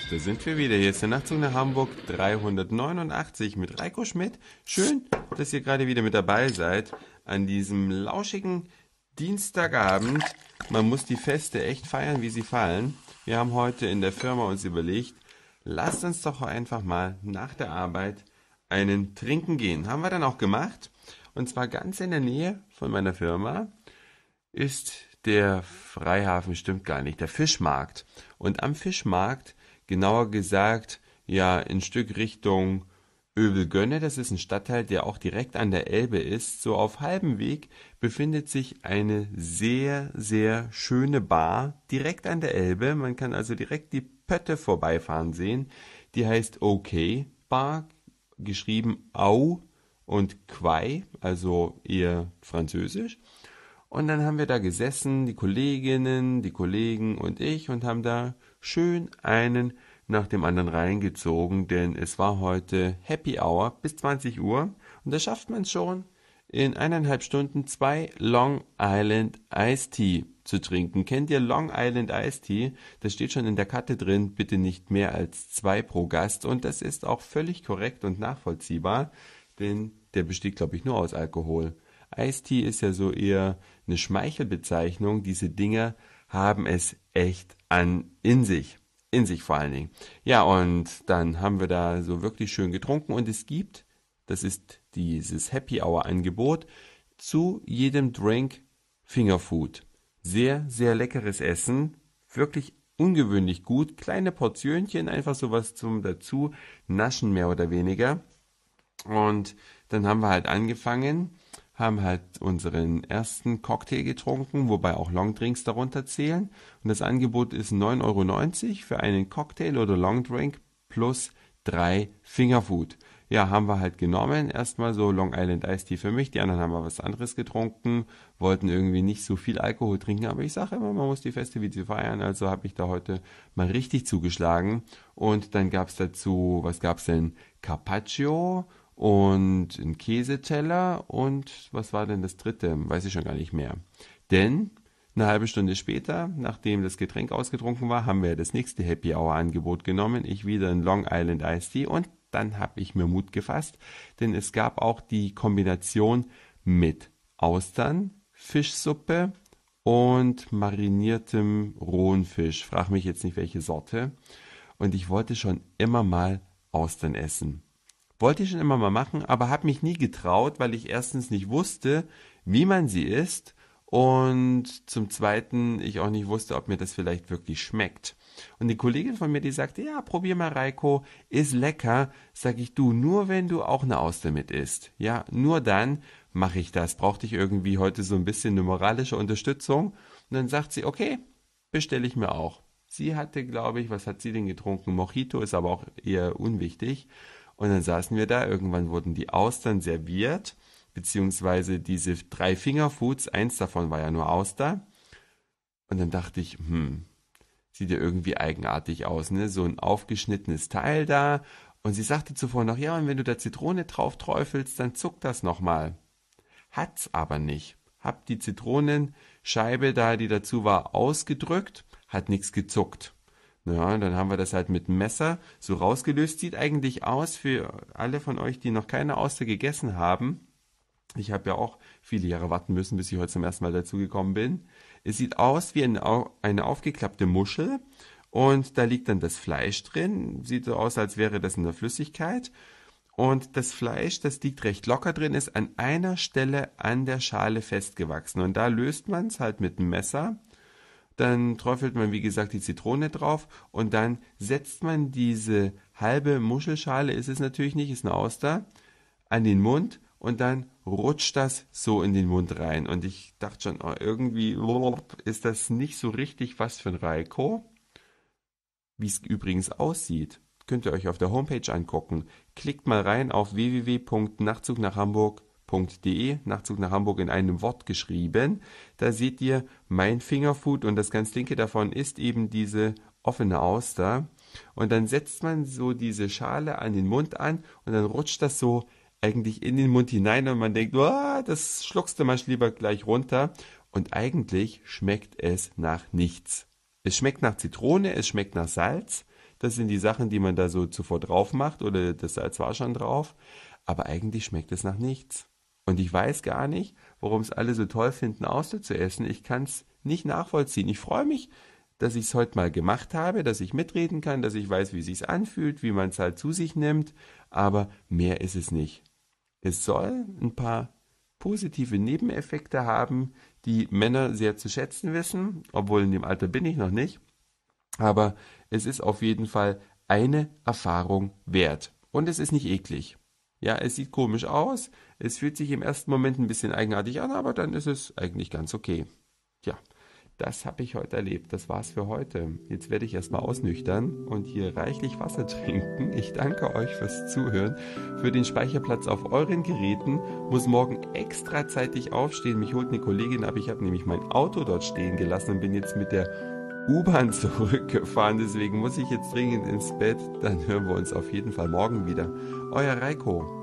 Da sind wir wieder. Hier ist der Nachtzug nach Hamburg 389 mit Reiko Schmidt. Schön, dass ihr gerade wieder mit dabei seid an diesem lauschigen Dienstagabend. Man muss die Feste echt feiern, wie sie fallen. Wir haben heute in der Firma uns überlegt, lasst uns doch einfach mal nach der Arbeit einen trinken gehen. Haben wir dann auch gemacht. Und zwar ganz in der Nähe von meiner Firma ist der Freihafen, stimmt gar nicht, der Fischmarkt. Und am Fischmarkt, genauer gesagt, ja, ein Stück Richtung Övelgönne, das ist ein Stadtteil, der auch direkt an der Elbe ist, so auf halbem Weg befindet sich eine sehr, sehr schöne Bar direkt an der Elbe. Man kann also direkt die Pötte vorbeifahren sehen. Die heißt OK Bar, geschrieben Au und Quai, also eher französisch. Und dann haben wir da gesessen, die Kolleginnen, die Kollegen und ich, und haben da schön einen nach dem anderen reingezogen, denn es war heute Happy Hour bis 20 Uhr und da schafft man es schon, in 1,5 Stunden 2 Long Island Iced Tea zu trinken. Kennt ihr Long Island Iced Tea? Das steht schon in der Karte drin, bitte nicht mehr als 2 pro Gast, und das ist auch völlig korrekt und nachvollziehbar, denn der besteht, glaube ich, nur aus Alkohol. Iced Tea ist ja so eher eine Schmeichelbezeichnung. Diese Dinger haben es echt in sich vor allen Dingen. Ja, und dann haben wir da so wirklich schön getrunken und es gibt, das ist dieses Happy Hour Angebot, zu jedem Drink Fingerfood. Sehr, sehr leckeres Essen, wirklich ungewöhnlich gut, kleine Portionchen, einfach sowas zum dazu naschen mehr oder weniger. Und dann haben wir halt angefangen, haben halt unseren ersten Cocktail getrunken, wobei auch Longdrinks darunter zählen. Und das Angebot ist 9,90 € für einen Cocktail oder Longdrink plus 3 Fingerfood. Ja, haben wir halt genommen. Erstmal so Long Island Iced Tea für mich. Die anderen haben wir was anderes getrunken, wollten irgendwie nicht so viel Alkohol trinken. Aber ich sage immer, man muss die Feste wie sie feiern. Also habe ich da heute mal richtig zugeschlagen. Und dann gab es dazu, was gab es denn? Carpaccio und ein Käseteller und was war denn das dritte? Weiß ich schon gar nicht mehr. Denn eine halbe Stunde später, nachdem das Getränk ausgetrunken war, haben wir das nächste Happy Hour Angebot genommen. Ich wieder ein Long Island Iced Tea und dann habe ich mir Mut gefasst, denn es gab auch die Kombination mit Austern, Fischsuppe und mariniertem rohen Fisch. Frag mich jetzt nicht, welche Sorte. Und ich wollte schon immer mal Austern essen. Wollte ich schon immer mal machen, aber habe mich nie getraut, weil ich erstens nicht wusste, wie man sie isst, und zum Zweiten ich auch nicht wusste, ob mir das vielleicht wirklich schmeckt. Und die Kollegin von mir, die sagte, ja, probier mal, Reiko, ist lecker. Sag ich, du, nur wenn du auch eine Auster mit isst. Ja, nur dann mache ich das. Brauchte ich irgendwie heute so ein bisschen eine moralische Unterstützung. Und dann sagt sie, okay, bestelle ich mir auch. Sie hatte, glaube ich, was hat sie denn getrunken? Mojito, ist aber auch eher unwichtig. Und dann saßen wir da, irgendwann wurden die Austern serviert, beziehungsweise diese 3 Fingerfoods, eins davon war ja nur Auster. Und dann dachte ich, sieht ja irgendwie eigenartig aus, ne? So ein aufgeschnittenes Teil da. Und sie sagte zuvor noch, ja, und wenn du da Zitrone drauf träufelst, dann zuckt das nochmal. Hat's aber nicht. Hab die Zitronenscheibe da, die dazu war, ausgedrückt, hat nichts gezuckt. Ja, dann haben wir das halt mit dem Messer so rausgelöst. Sieht eigentlich aus, für alle von euch, die noch keine Auster gegessen haben. Ich habe ja auch viele Jahre warten müssen, bis ich heute zum ersten Mal dazugekommen bin. Es sieht aus wie eine aufgeklappte Muschel und da liegt dann das Fleisch drin. Sieht so aus, als wäre das in der Flüssigkeit. Und das Fleisch, das liegt recht locker drin, ist an einer Stelle an der Schale festgewachsen. Und da löst man es halt mit dem Messer. Dann träufelt man, wie gesagt, die Zitrone drauf und dann setzt man diese halbe Muschelschale, ist es natürlich nicht, ist eine Auster, an den Mund und dann rutscht das so in den Mund rein. Und ich dachte schon, oh, irgendwie ist das nicht so richtig was für ein Reiko. Wie es übrigens aussieht, könnt ihr euch auf der Homepage angucken. Klickt mal rein auf www.nachtzugnachhamburg.de, Nachtzug nach Hamburg in einem Wort geschrieben. Da seht ihr mein Fingerfood und das ganz linke davon ist eben diese offene Auster. Und dann setzt man so diese Schale an den Mund an und dann rutscht das so eigentlich in den Mund hinein und man denkt, oh, das schluckst du mal lieber gleich runter. Und eigentlich schmeckt es nach nichts. Es schmeckt nach Zitrone, es schmeckt nach Salz. Das sind die Sachen, die man da so zuvor drauf macht oder das Salz war schon drauf. Aber eigentlich schmeckt es nach nichts. Und ich weiß gar nicht, warum es alle so toll finden, Austern zu essen. Ich kann es nicht nachvollziehen. Ich freue mich, dass ich es heute mal gemacht habe, dass ich mitreden kann, dass ich weiß, wie es sich anfühlt, wie man es halt zu sich nimmt. Aber mehr ist es nicht. Es soll ein paar positive Nebeneffekte haben, die Männer sehr zu schätzen wissen, obwohl in dem Alter bin ich noch nicht. Aber es ist auf jeden Fall eine Erfahrung wert. Und es ist nicht eklig. Ja, es sieht komisch aus, es fühlt sich im ersten Moment ein bisschen eigenartig an, aber dann ist es eigentlich ganz okay. Tja, das habe ich heute erlebt. Das war's für heute. Jetzt werde ich erstmal ausnüchtern und hier reichlich Wasser trinken. Ich danke euch fürs Zuhören. Für den Speicherplatz auf euren Geräten muss morgen extra zeitig aufstehen. Mich holt eine Kollegin ab. Ich habe nämlich mein Auto dort stehen gelassen und bin jetzt mit der U-Bahn zurückgefahren. Deswegen muss ich jetzt dringend ins Bett. Dann hören wir uns auf jeden Fall morgen wieder. Euer Reiko.